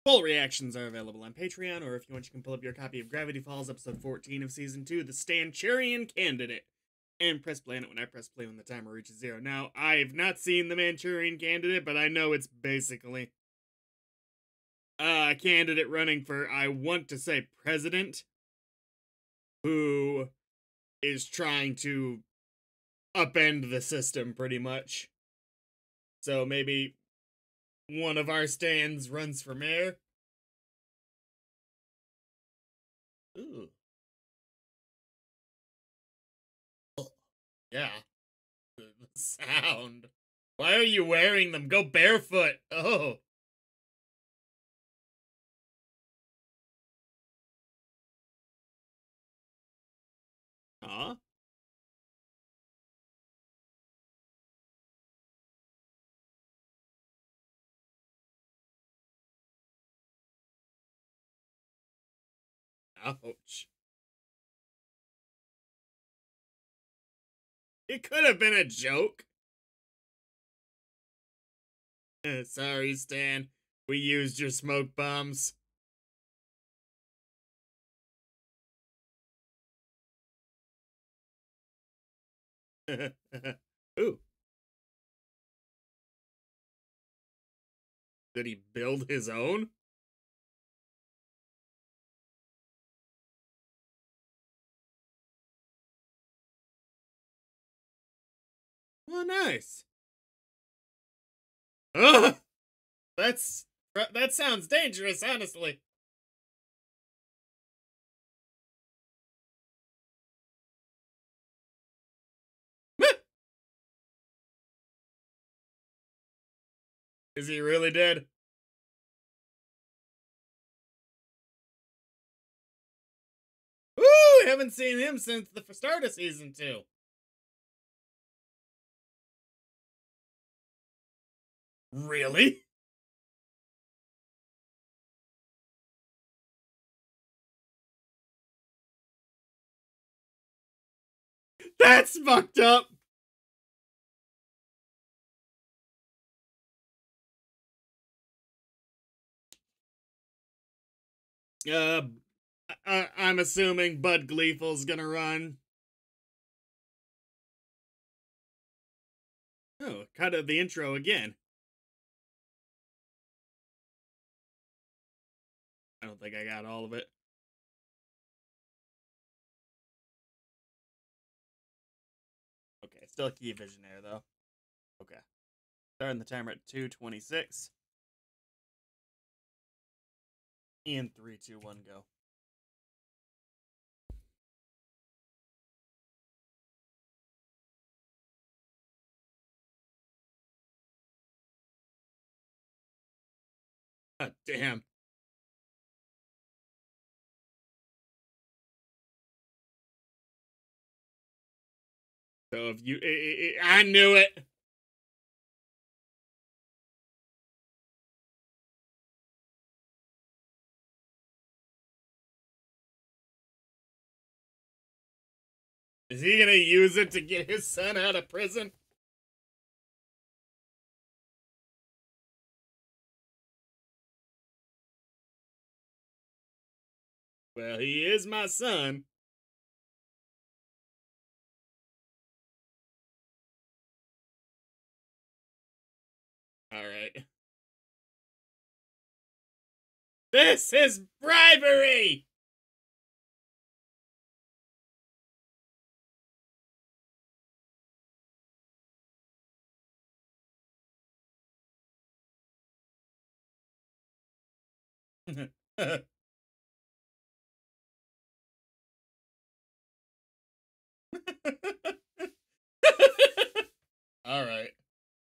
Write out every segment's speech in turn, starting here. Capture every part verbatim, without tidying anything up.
Full reactions are available on Patreon, or if you want, you can pull up your copy of Gravity Falls, episode fourteen of season two, The Stanchurian Candidate, and press play on it when I press play when the timer reaches zero. Now, I've not seen The Manchurian Candidate, but I know it's basically a candidate running for, I want to say, president, who is trying to upend the system, pretty much. So maybe one of our stands runs for mayor. Ooh. Yeah. The sound. Why are you wearing them? Go barefoot. Oh. Huh? Ouch. It could have been a joke. Sorry, Stan. We used your smoke bombs. Ooh. Did he build his own? Oh, nice. Ugh! That's that sounds dangerous, honestly. Is he really dead? Woo! Haven't seen him since the start of season two. Really? That's fucked up. Uh, I- I'm assuming Bud Gleeful's gonna run. Oh, cut out the intro again. I don't think I got all of it. Okay, still key vision there, though. Okay. Starting the timer at two twenty-six. And three, two, one, go. God damn. So if you... I, I, I knew it! Is he gonna use it to get his son out of prison? Well, he is my son. Alright. This is bribery! Alright.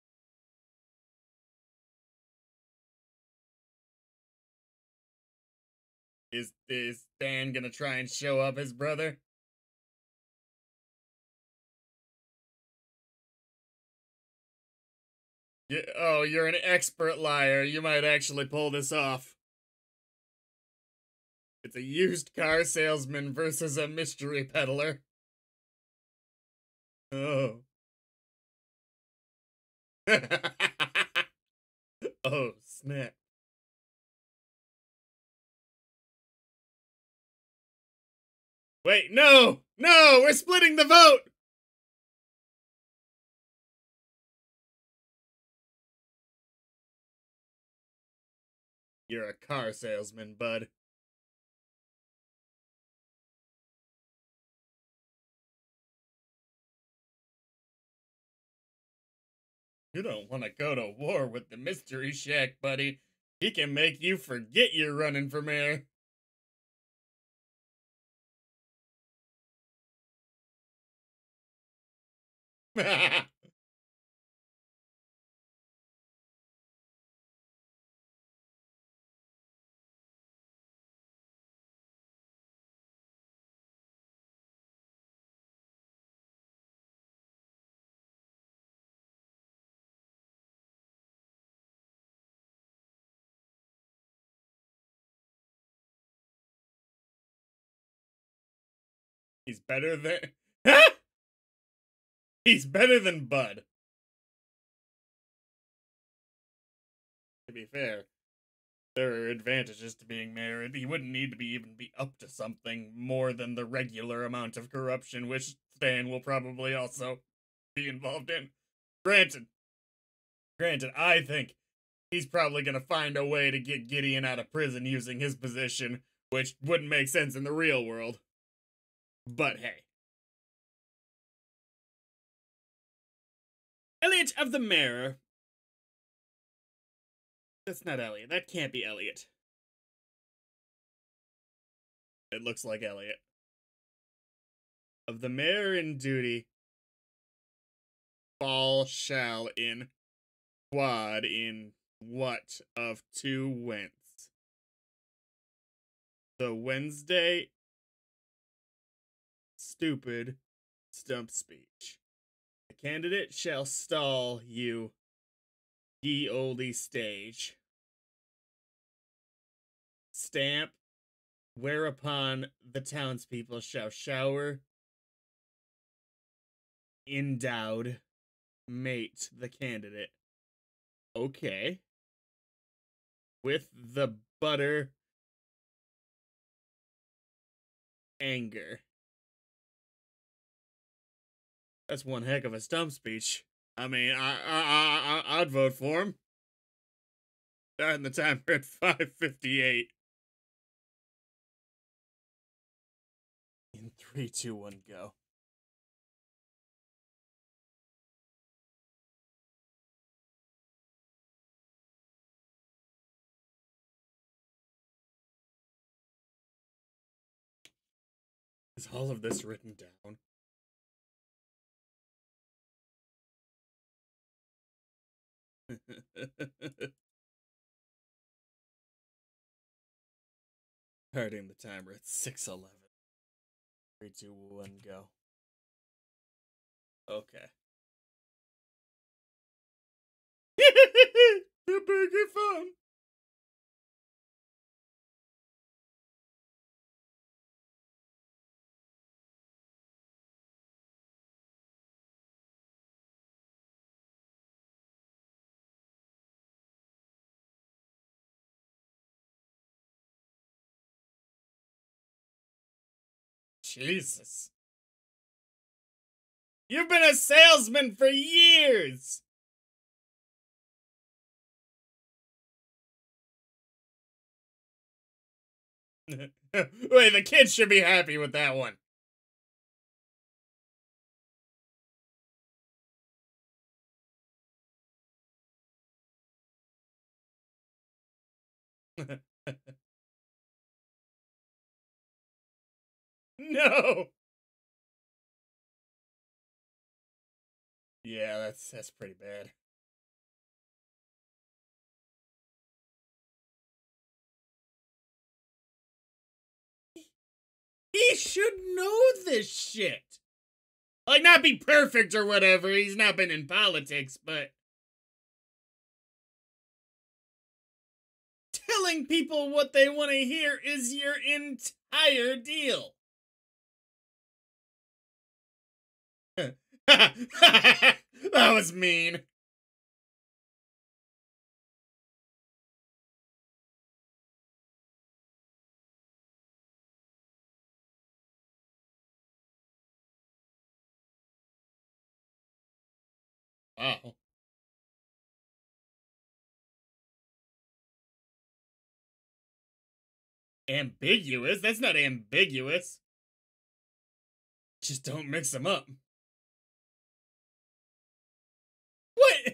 Is, is Stan gonna try and show up his brother? You, oh, you're an expert liar. You might actually pull this off. It's a used car salesman versus a mystery peddler. Oh. Oh, snap. Wait, no! No! We're splitting the vote! You're a car salesman, bud. You don't want to go to war with the Mystery Shack, buddy. He can make you forget you're running for mayor. He's better than... He's better than Bud. To be fair, there are advantages to being mayor. He wouldn't need to be even be up to something more than the regular amount of corruption, which Stan will probably also be involved in. Granted, granted, I think he's probably gonna find a way to get Gideon out of prison using his position, which wouldn't make sense in the real world. But hey. Elliot of the Mirror. That's not Elliot. That can't be Elliot. It looks like Elliot. Of the mayor in duty, fall shall in quad in what of two whence? The Wednesday stupid stump speech. The candidate shall stall you, ye olde stage. Stamp, whereupon the townspeople shall shower endowed mate the candidate. Okay. With the butter anger. That's one heck of a stump speech. I mean, I, I, I, I'd vote for him. And the timer at five fifty-eight. In three, two, one, go. Is all of this written down? Starting the timer at six eleven. three, two, one, go. Okay. The burger fun. Jesus. You've been a salesman for years! Wait, the kids should be happy with that one. No! Yeah, that's that's pretty bad. He should know this shit. Like, not be perfect or whatever. He's not been in politics, but telling people what they want to hear is your entire deal. That was mean. Wow. Ambiguous? That's not ambiguous. Just don't mix them up. What?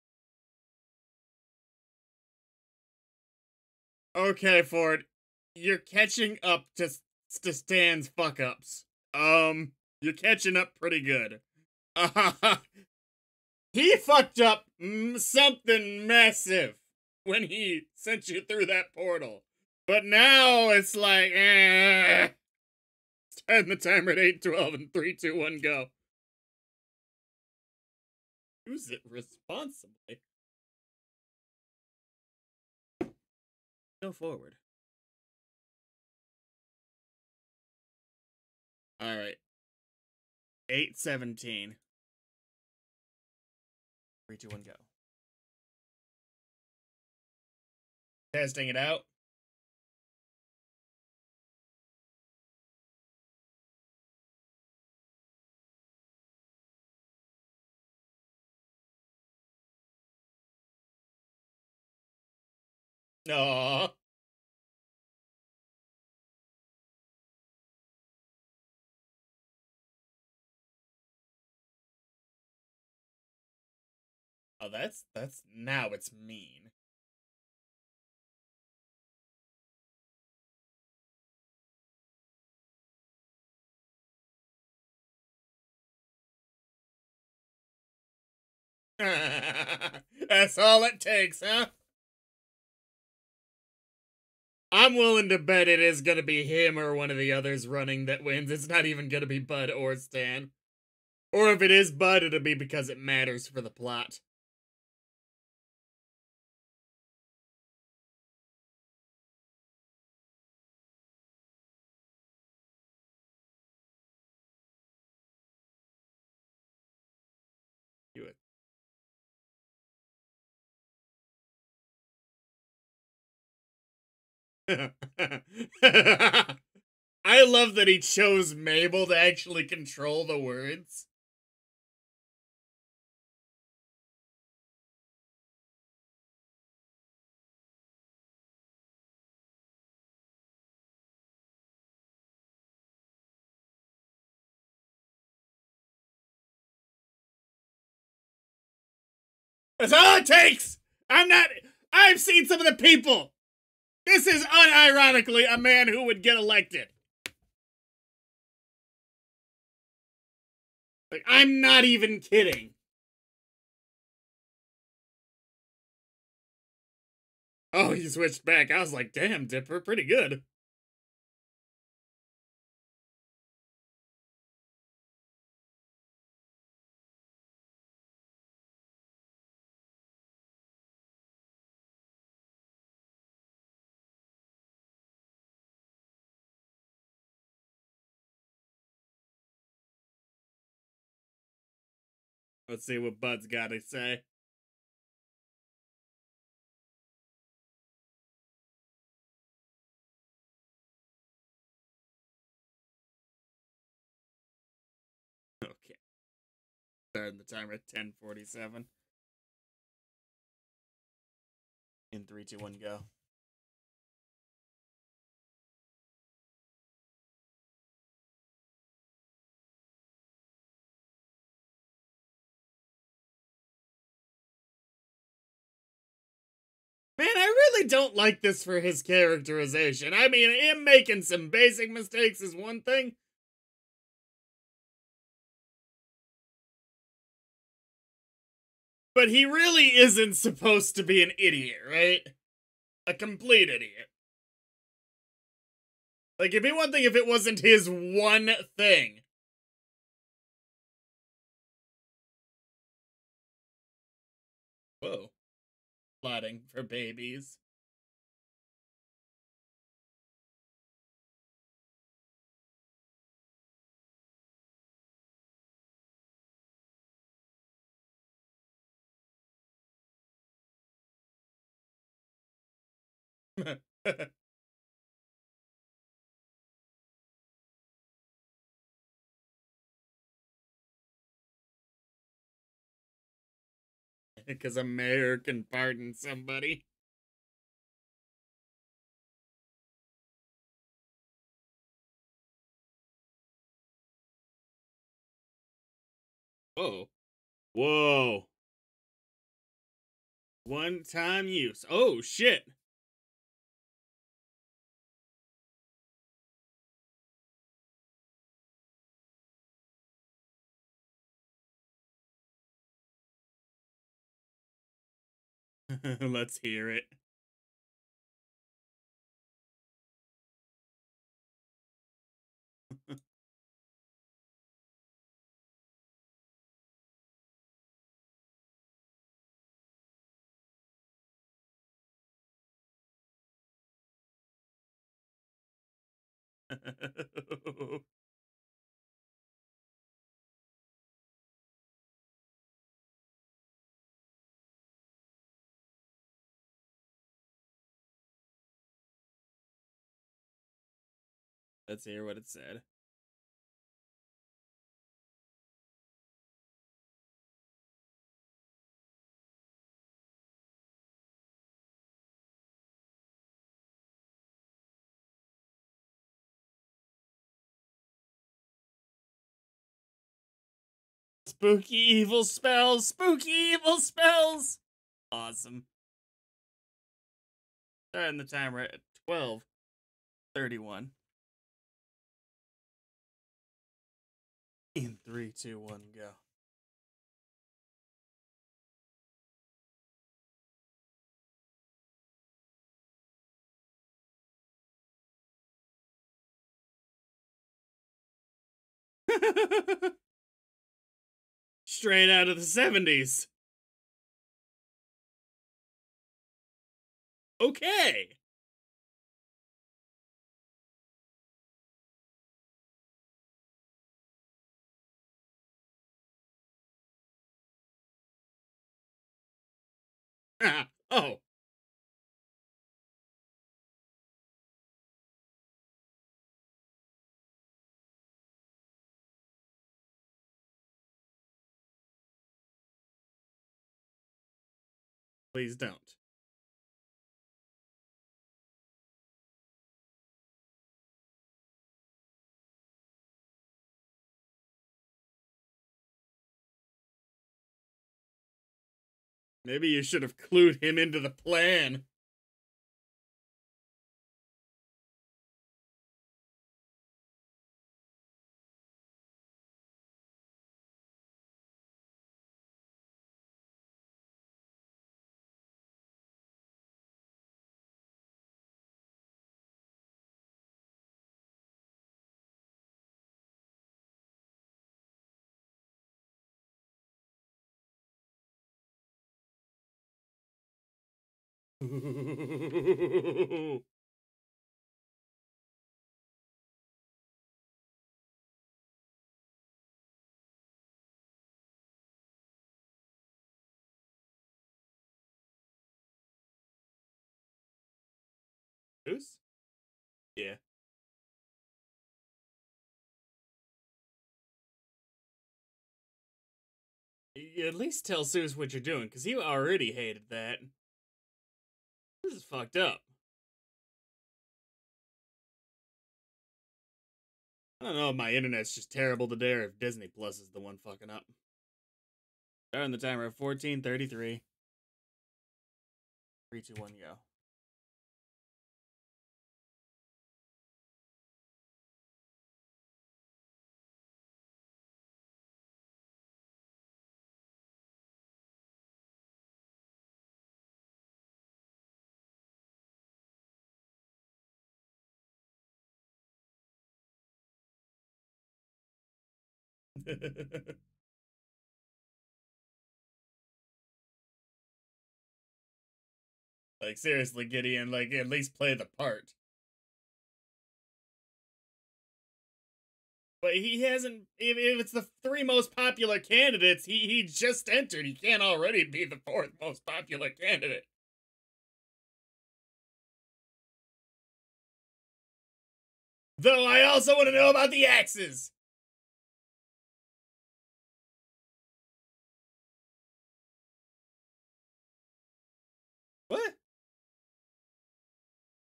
Okay, Ford. You're catching up to, to Stan's fuck ups. Um, you're catching up pretty good. Uh, he fucked up something massive when he sent you through that portal. But now it's like, eh. Starting the timer at eight twelve and three two one go. Use it responsibly. Go forward. Alright. eight seventeen. three two one go. Testing it out. Aww. Oh, that's, that's, now it's mean. That's all it takes, huh? I'm willing to bet it is gonna be him or one of the others running that wins. It's not even gonna be Bud or Stan. Or if it is Bud, it'll be because it matters for the plot. Do it. I love that he chose Mabel to actually control the words. That's all it takes! I'm not... I've seen some of the people! This is unironically a man who would get elected. Like, I'm not even kidding. Oh, he switched back. I was like, damn, Dipper, pretty good. Let's see what Bud's got to say. Okay. Starting the timer at ten forty-seven. In three, two, one, go. Man, I really don't like this for his characterization. I mean, him making some basic mistakes is one thing. But he really isn't supposed to be an idiot, right? A complete idiot. Like, it'd be one thing if it wasn't his one thing. Whoa. Plotting for babies. Because a mayor can pardon somebody. Whoa. Whoa. One-time use. Oh, shit. Let's hear it. Let's hear what it said. Spooky evil spells! Spooky evil spells! Awesome. Starting the timer at twelve thirty-one. In three, two, one, go. Straight out of the seventies. Okay. Ah, oh. Please don't. Maybe you should have clued him into the plan. Who's? Yeah. You at least tell Zeus what you're doing, because he already hated that. This is fucked up. I don't know if my internet's just terrible today or if Disney Plus is the one fucking up. Starting the timer at fourteen thirty-three. three, two, one, go. Like, seriously, Gideon, like, at least play the part. But he hasn't, if, if it's the three most popular candidates, he, he just entered. He can't already be the fourth most popular candidate. Though I also want to know about the axes.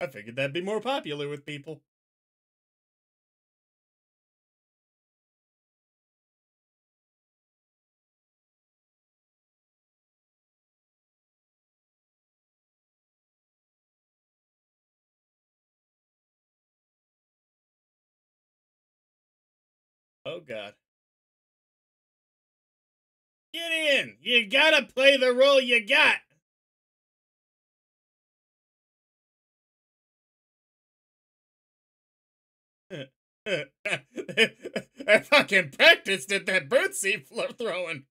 I figured that'd be more popular with people. Oh, God. Get in! You gotta play the role you got! I fucking practiced at that birdseed throwing.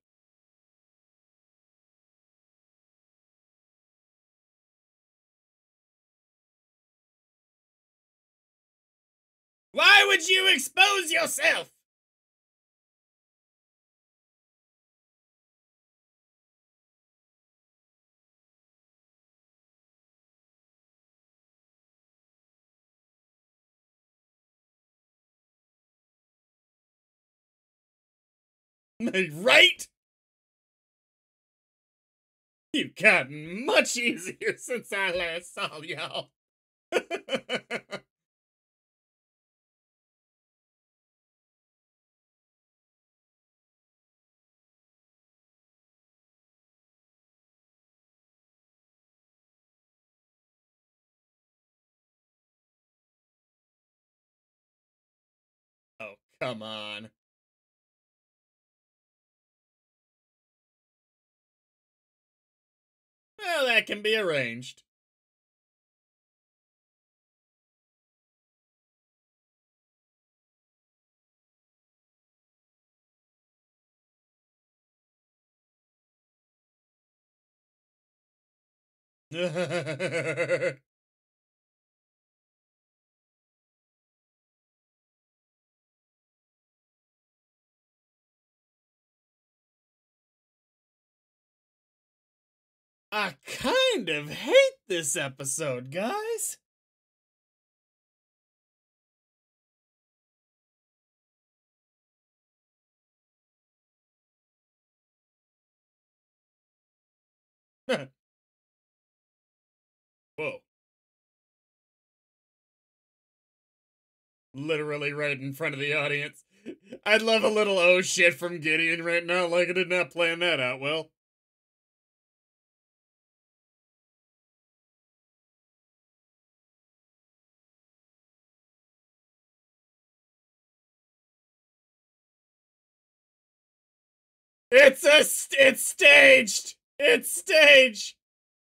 Why would you expose yourself? Right? You've gotten much easier since I last saw y'all. Oh, come on. Well, that can be arranged. I kind of hate this episode, guys. Whoa. Literally right in front of the audience. I'd love a little oh shit from Gideon right now, like I did not plan that out well. It's a st it's staged. It's staged.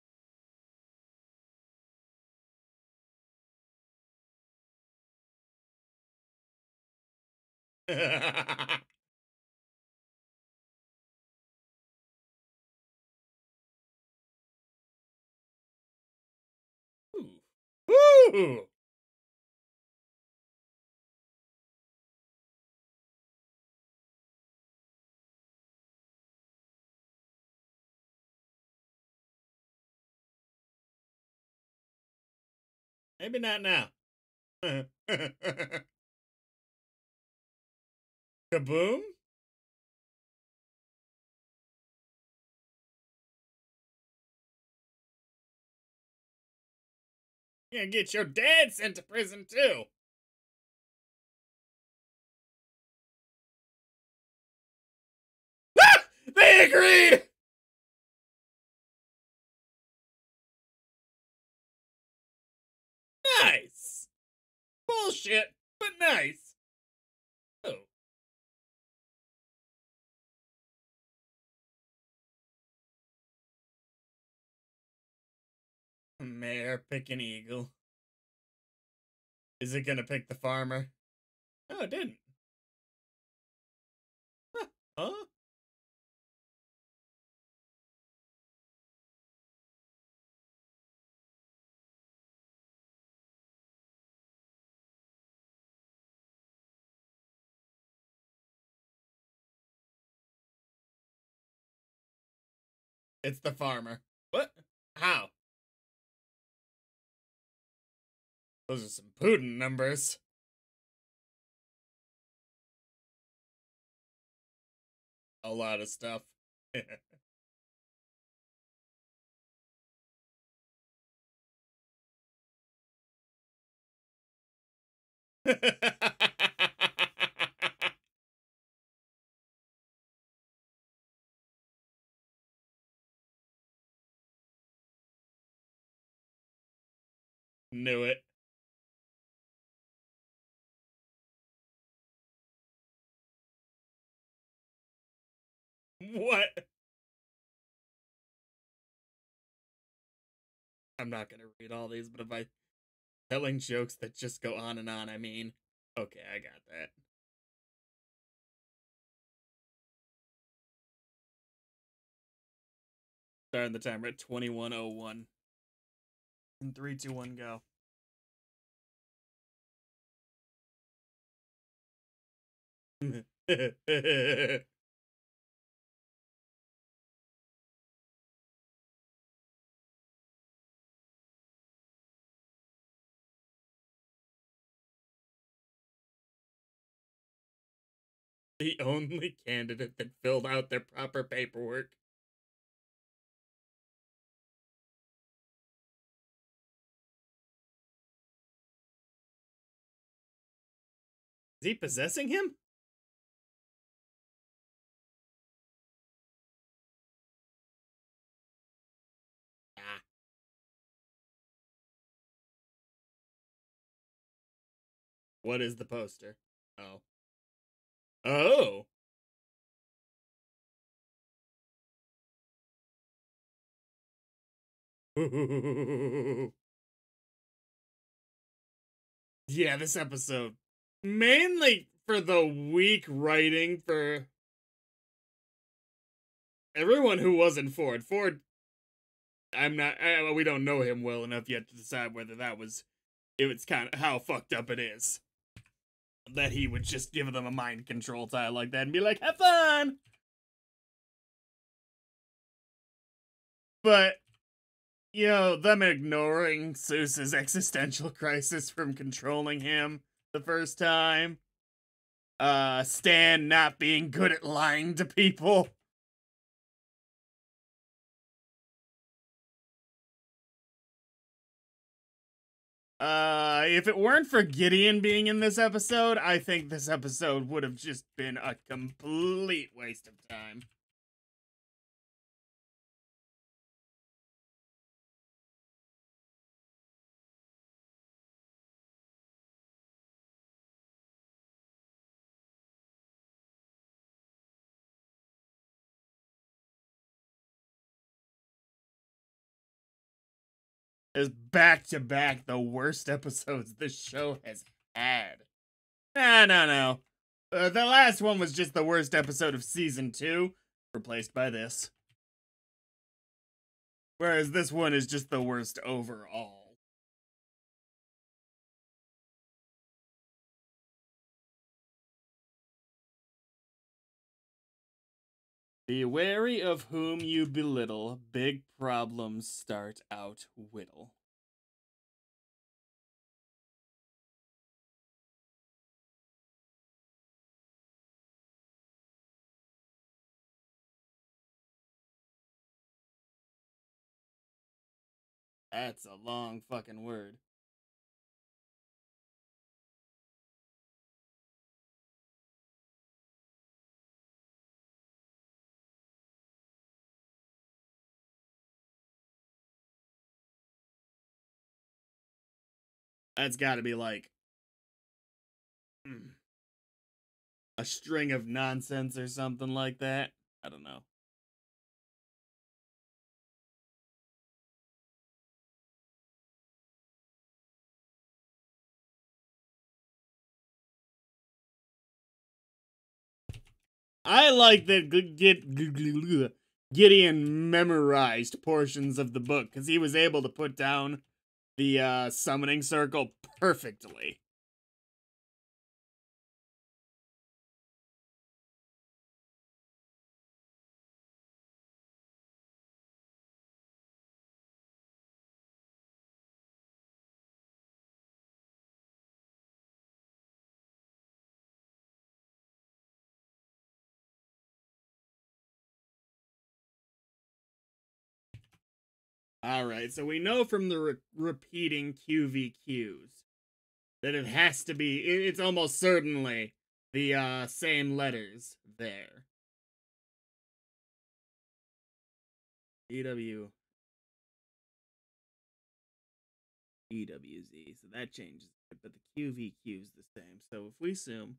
Woo! Maybe not now. Kaboom? Yeah, get your dad sent to prison too. Ah! They agreed! Nice! Bullshit, but nice. Oh. Mayor pick an eagle. Is it gonna pick the farmer? No, it didn't. Huh? Huh? It's the farmer. What? How? Those are some Putin numbers. A lot of stuff. Knew it. What? I'm not gonna read all these, but if I telling jokes that just go on and on, I mean, okay, I got that. Starting the timer at twenty-one oh one. In three, two, one, go. The only candidate that filled out their proper paperwork. Is he possessing him? Ah. What is the poster? Oh. Oh! Yeah, this episode. Mainly for the weak writing for everyone who wasn't Ford. Ford, I'm not, I, we don't know him well enough yet to decide whether that was, if it's kind of how fucked up it is. That he would just give them a mind control tile like that and be like, have fun! But, you know, them ignoring Seuss's existential crisis from controlling him the first time. Uh, Stan not being good at lying to people. Uh, if it weren't for Gideon being in this episode, I think this episode would have just been a complete waste of time. Is back to back the worst episodes this show has had. Ah, no, no. Uh, the last one was just the worst episode of season two, replaced by this. Whereas this one is just the worst overall. Be wary of whom you belittle. Big problems start out whittle. That's a long fucking word. That's gotta be like hmm, a string of nonsense or something like that. I don't know. I like that get Gideon memorized portions of the book because he was able to put down the uh, summoning circle perfectly. All right, so we know from the re repeating Q V Qs that it has to be, it's almost certainly the uh, same letters there. E W. E W Z, so that changes it, but the Q V Q is the same. So if we assume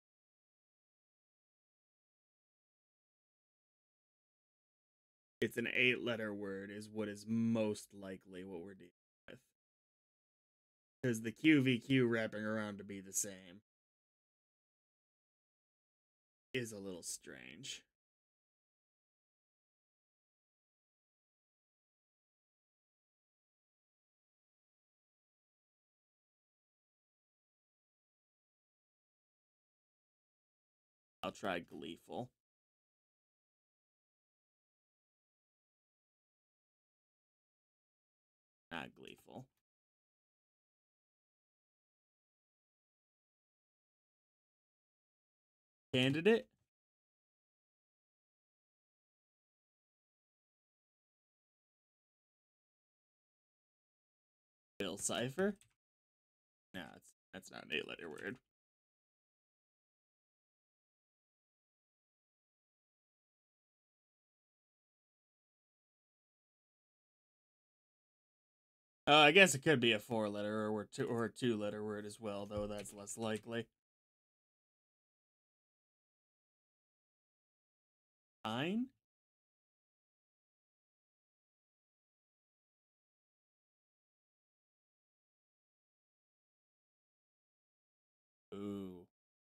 it's an eight letter word, is what is most likely what we're dealing with. Because the Q V Q wrapping around to be the same is a little strange. I'll try gleeful. Not gleeful. Candidate? Bill Cipher? No, it's, that's not an eight letter word. Uh, I guess it could be a four letter or two or a two letter word as well, though that's less likely. Fine. Ooh.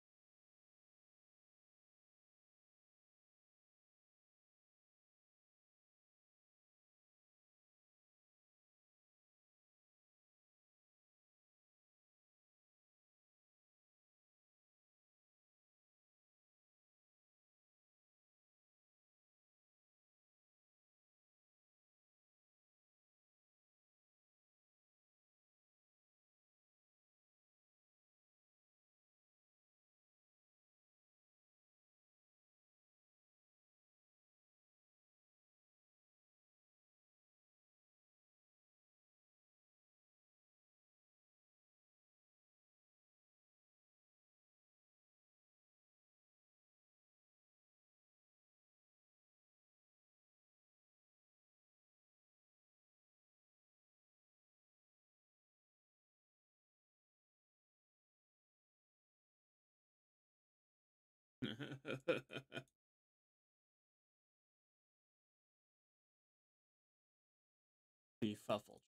Befuffled.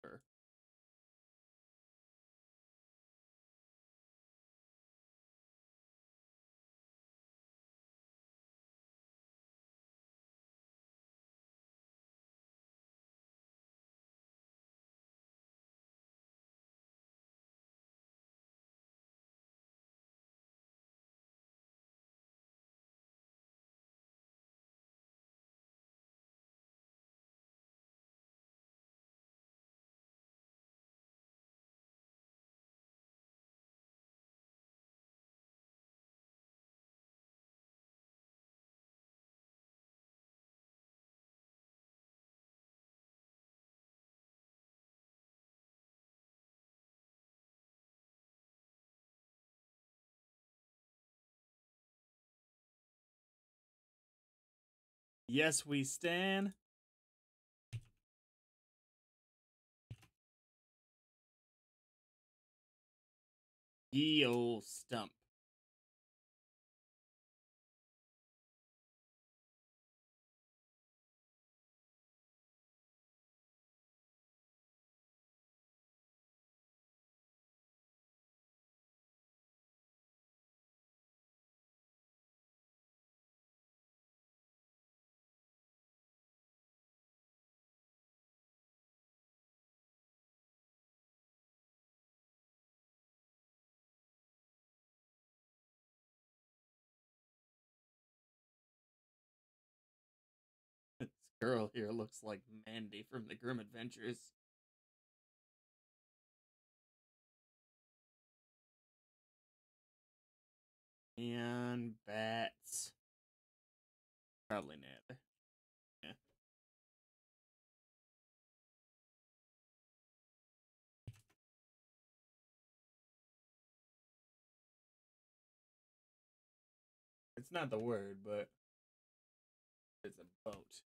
Yes, we stand. Ye ol' stump. This girl here looks like Mandy from the Grim Adventures. And bats. Probably not. Yeah. That's not the word, but it's a boat.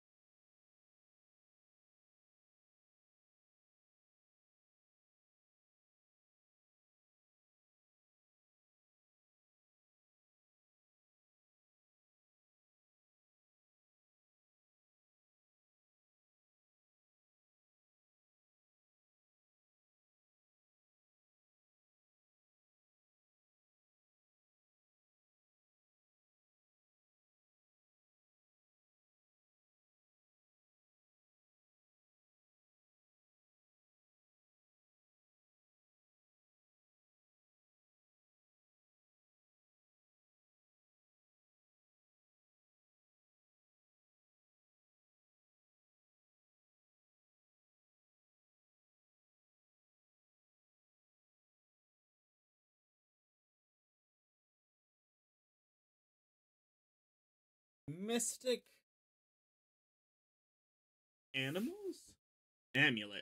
Mystic animals? Amulet.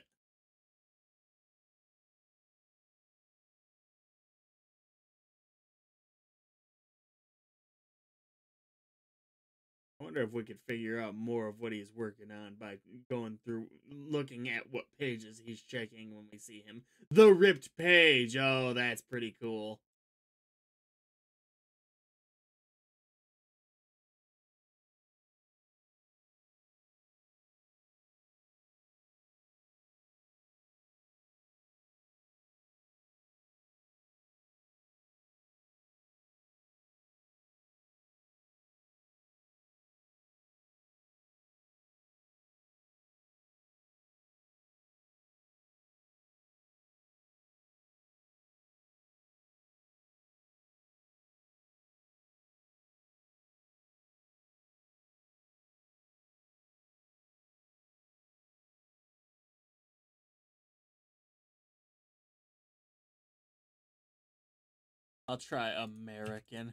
I wonder if we could figure out more of what he's working on by going through looking at what pages he's checking when we see him. The ripped page. Oh, that's pretty cool. I'll try American.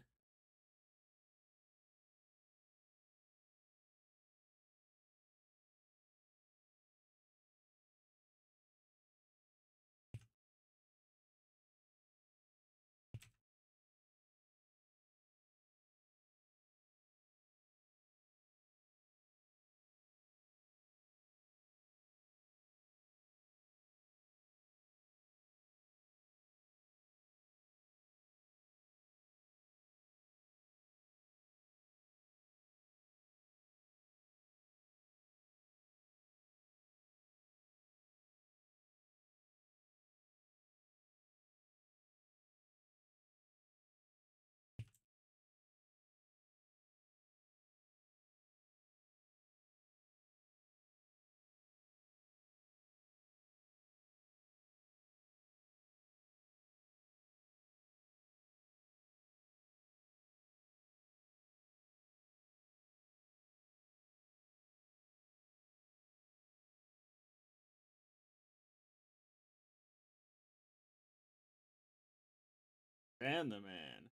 And the man.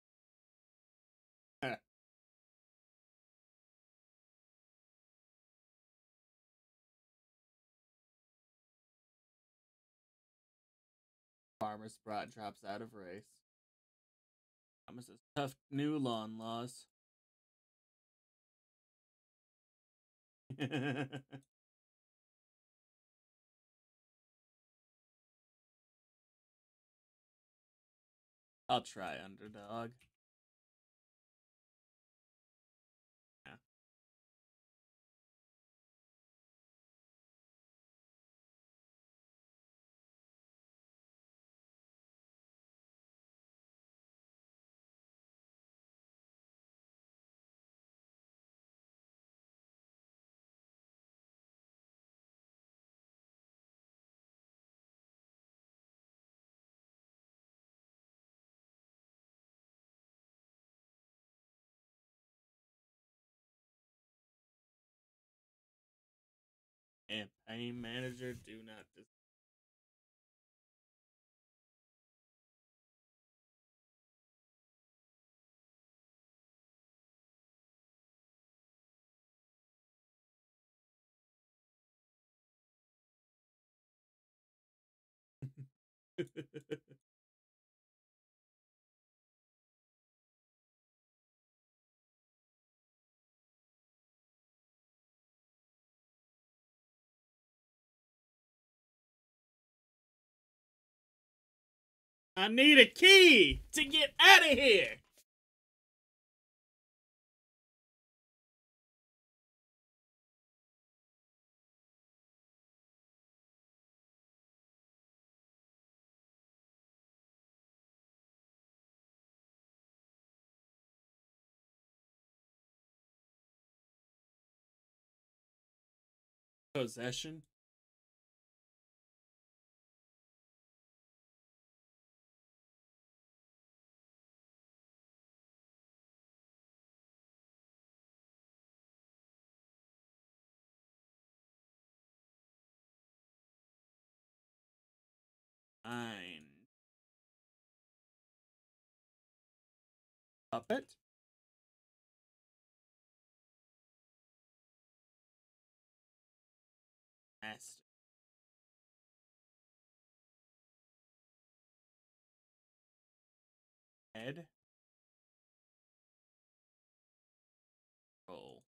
Farmer Sprott drops out of race. Promises tough new lawn laws. I'll try underdog. Yeah. Campaign manager, do not dis- I need a key to get out of here. Possession. Fine. Puppet. Master. Head. Roll.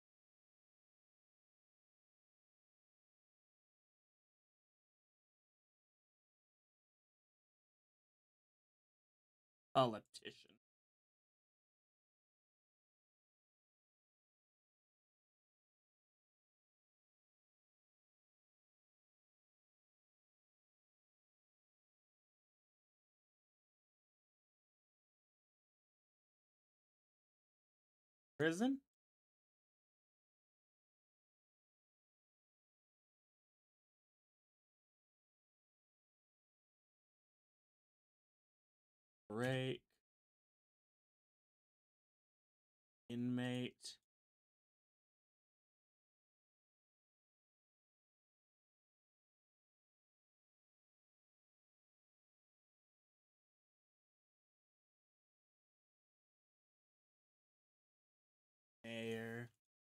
Politician. Prison. Break. Inmate. Mayor.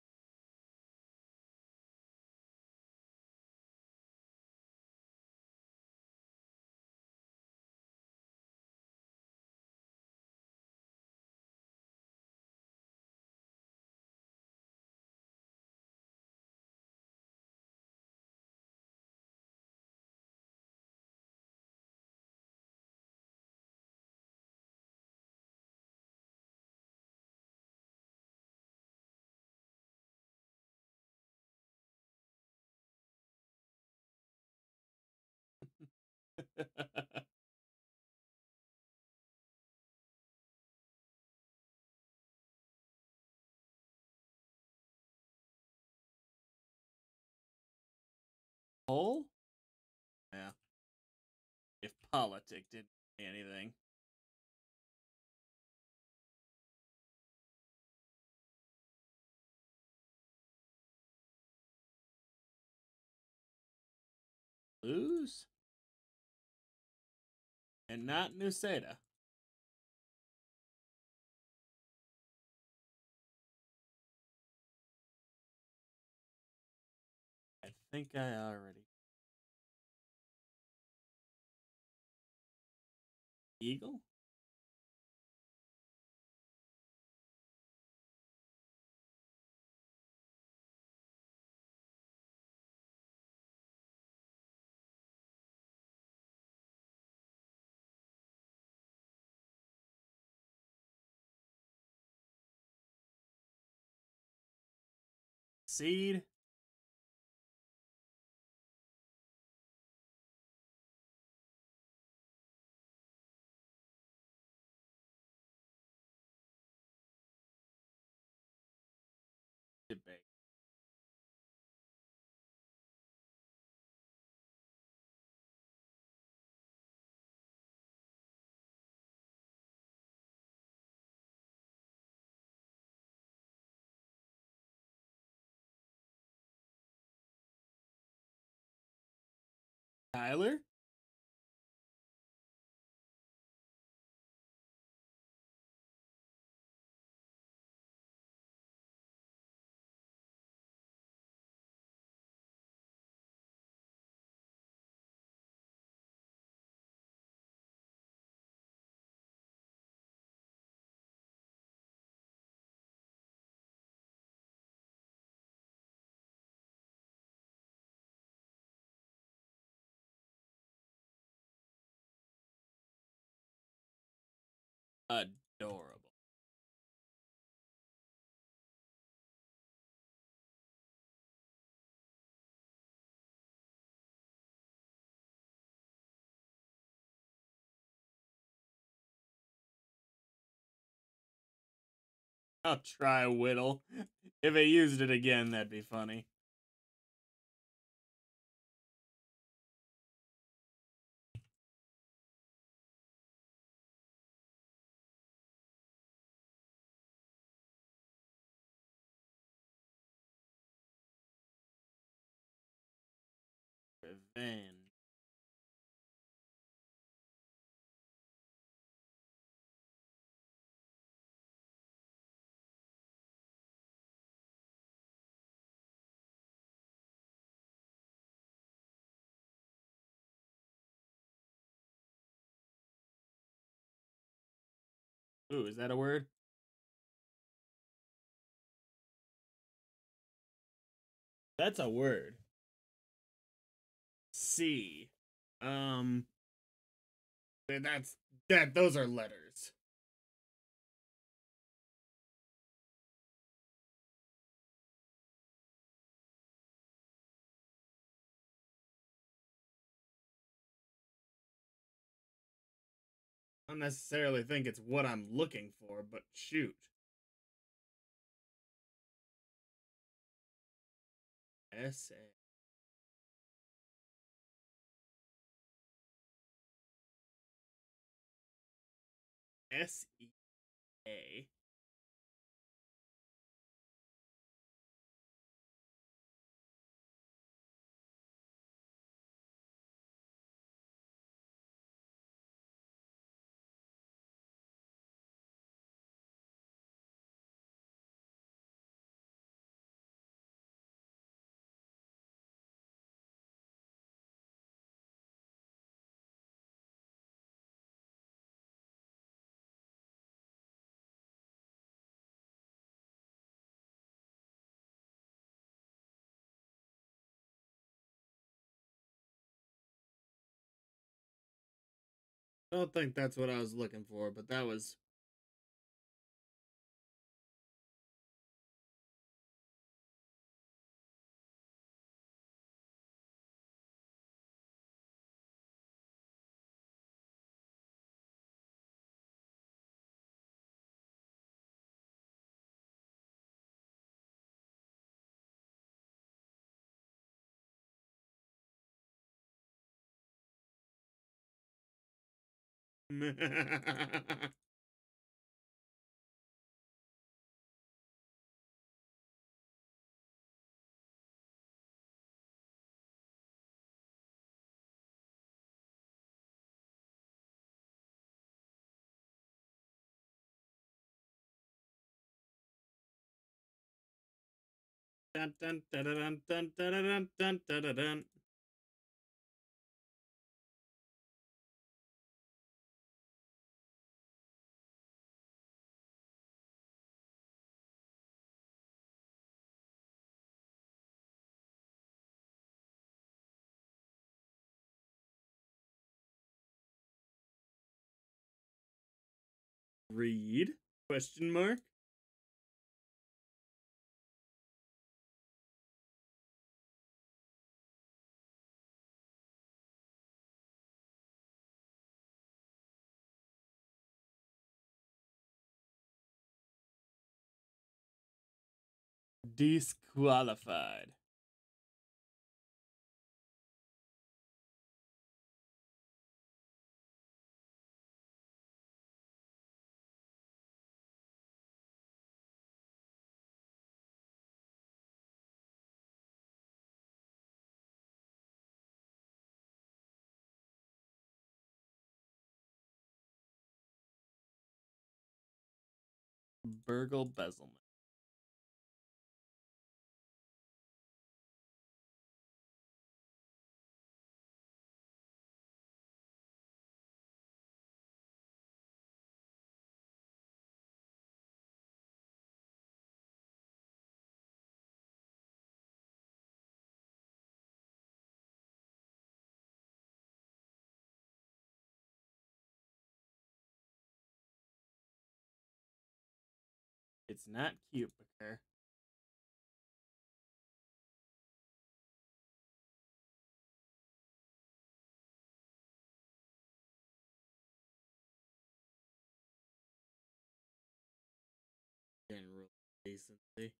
Hole? Yeah. If politic didn't say anything. Lose? And not Nuseda. I think I already. Eagle? Seed? Debate. Tyler? Adorable. I'll try Whittle. If I used it again, that'd be funny. Revenge. Ooh, is that a word? That's a word. C. Um, that's that. Those are letters. I don't necessarily think it's what I'm looking for, but shoot. S A. S E A. I don't think that's what I was looking for, but that was dun, dun, dun, dun, dun, dun, dun, dun, dun, dun, dun. Read? Question mark? Disqualified. Burgle Bezelman. It's not Cupicer. General decency.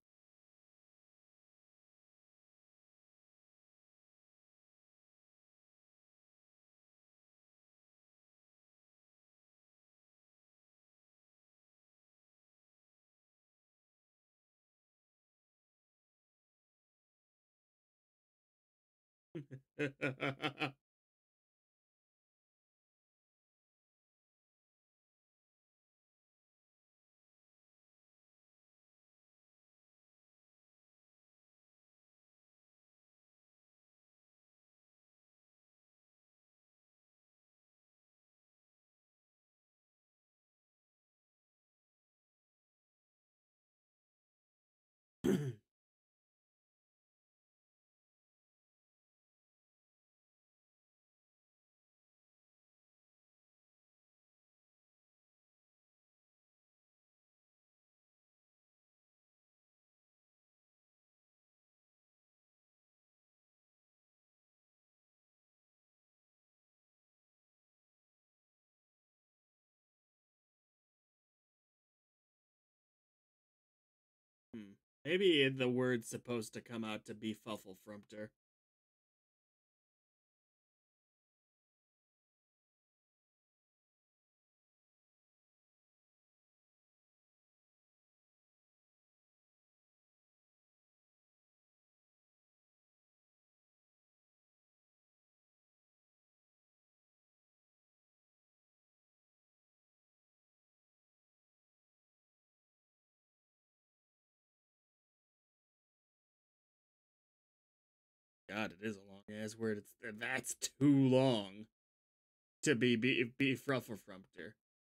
Hmm. Maybe the word's supposed to come out to be Fufflefrumpter. God, it is a long ass word. It's that's too long to be be be Frufflefrumpter.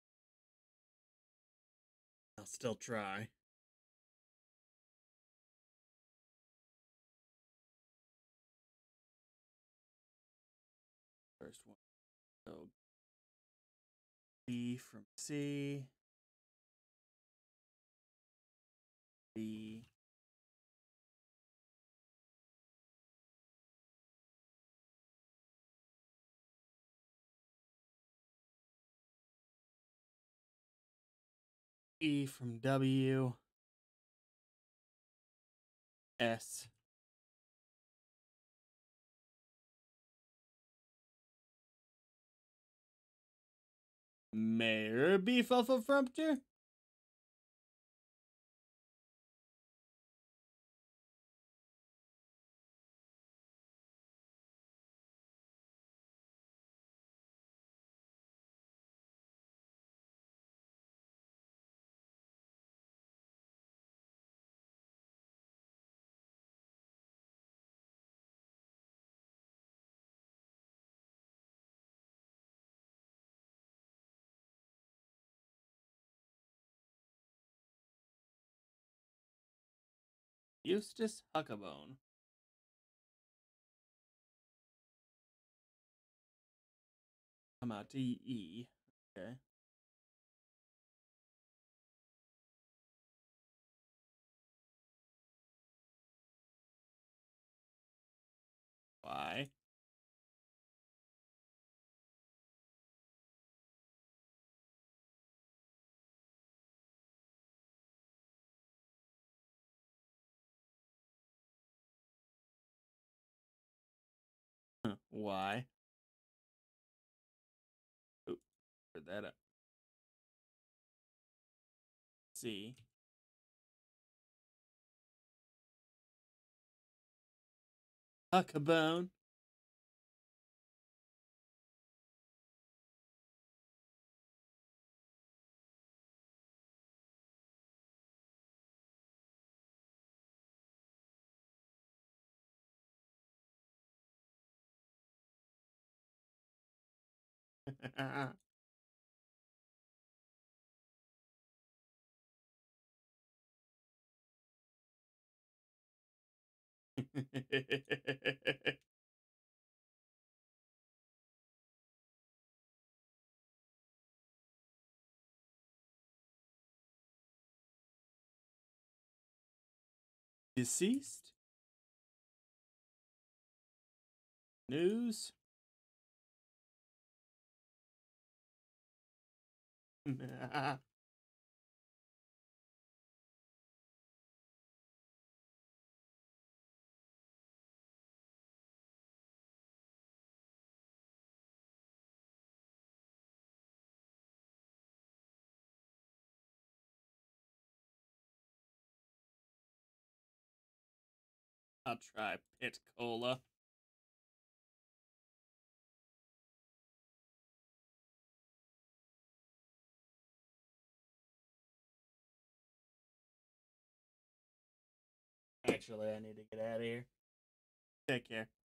I'll still try. First one. So B from C. B. E from W. S. Mayor be Fufflefrumpter? Eustace Huckabone. Come out to E. Okay. Y. Y. Oop, put that up. C. Huckabone. Deceased? News? I'll try Pit Cola. Actually, I need to get out of here. Take care.